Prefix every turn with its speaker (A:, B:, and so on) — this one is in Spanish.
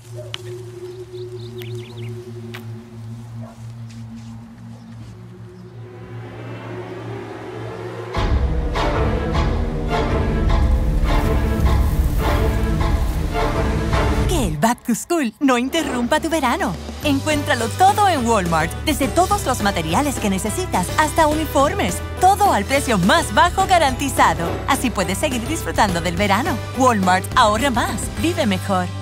A: Que el Back to School no interrumpa tu verano. Encuéntralo todo en Walmart, desde todos los materiales que necesitas hasta uniformes. Todo al precio más bajo garantizado. Así puedes seguir disfrutando del verano. Walmart, ahorra más, vive mejor.